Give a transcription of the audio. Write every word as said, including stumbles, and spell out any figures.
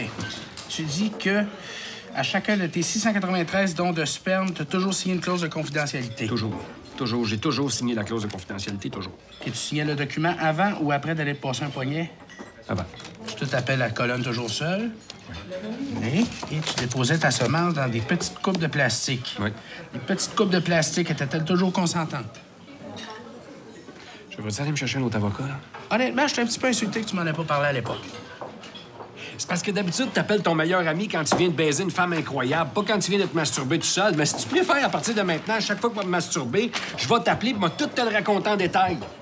OK. Tu dis que à chacun de tes six cent quatre-vingt-treize dons de sperme, tu as toujours signé une clause de confidentialité. Toujours. Toujours. J'ai toujours signé la clause de confidentialité, toujours. Et tu signais le document avant ou après d'aller te passer un poignet? Avant. Tu t'appelles la colonne toujours seule. Oui. Et tu déposais ta semence dans des petites coupes de plastique. Oui. Les petites coupes de plastique étaient-elles toujours consentantes? Je vais aller me chercher un autre avocat, là? Honnêtement, je suis un petit peu insulté que tu m'en aies pas parlé à l'époque. C'est parce que d'habitude, t'appelles ton meilleur ami quand tu viens de baiser une femme incroyable, pas quand tu viens de te masturber tout seul. Mais si tu préfères, à partir de maintenant, à chaque fois que je vais me masturber, je vais t'appeler et moi tout te le raconter en détail.